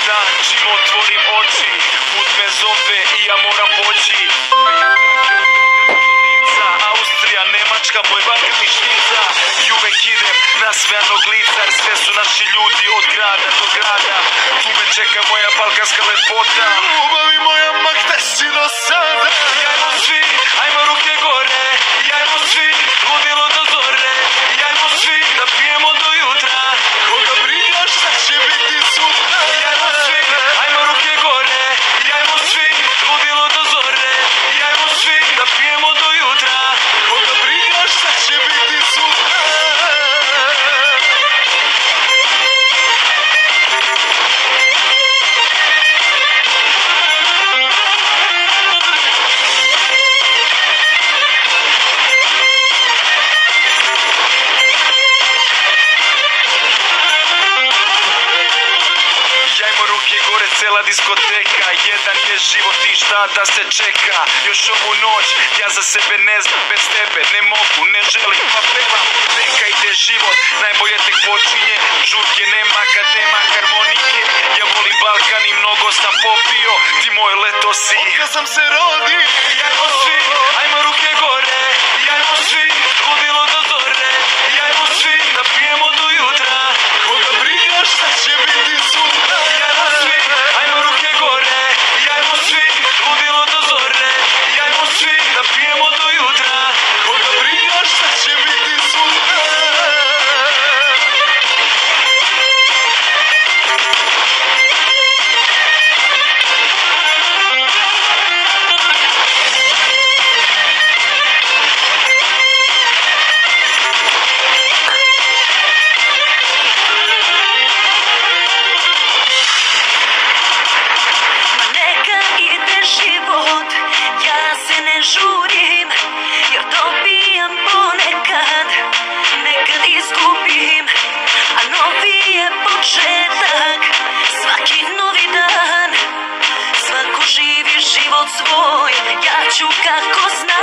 dan čim otvorim oči, put me zove i ja moram poći. Austrija, Nemačka, moj vatrni štica. I uvek idem na smejanog lica, jer sve su naši ljudi od grada do grada. Tu me čeka moja balkanska lepota. Ljubavi moja, ma gde si do sada? Jajmo svi, ajmo ruke gore. Jajmo svi, ludilo do zore. Jajmo svi, da pijemo do jutra. Koga briga šta će biti sutra? Jajmo svi, ajmo ruke gore. Jajmo svi, ludilo do zore. Jajmo svi, da pijemo do jutra. Koga briga šta će biti sutra? Cela diskoteka, jedan je život i šta da se čeka. Još ovu noć ja za sebe ne znam, bez tebe ne mogu, ne želim pa pevam. Neka ide život, najbolje tek počinje. Žurke nema kad nema harmonike. Ja volim Balkan i mnogo sam popio. Ti moj leto si, otkad sam se rodio. Jajmo svi, ajmo ruke gore. Jajmo svi, ludilo do zore. Jajmo svi, da pijemo do jutra. Koga briga šta će biti sutra? Jajmo svi, ajmo ruke gore. Jajmo svi, ludilo do zore. Jajmo svi, da pijemo do jutra. Koga briga šta će biti sutra? Žurim, jer dobijam ponekad, nekad izgubim, a novi je početak, svaki novi dan, svako živi život svoj, ja ću kako znam.